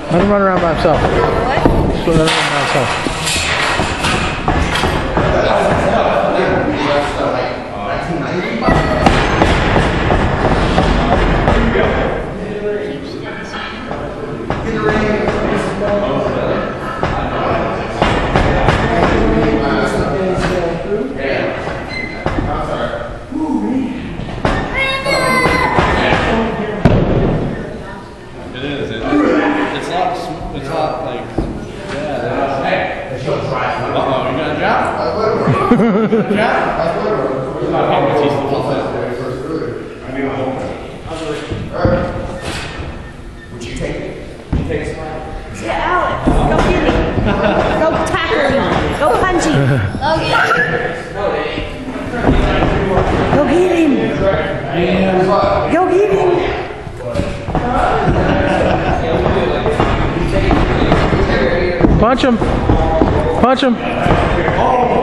Let him run around by himself. What? Just let him run by himself. Would you take it? You take a smile? Yeah, Alex, go get him. Go tackle him. Go punch him. Logan. Go get him. Go get him. Punch him. Punch him.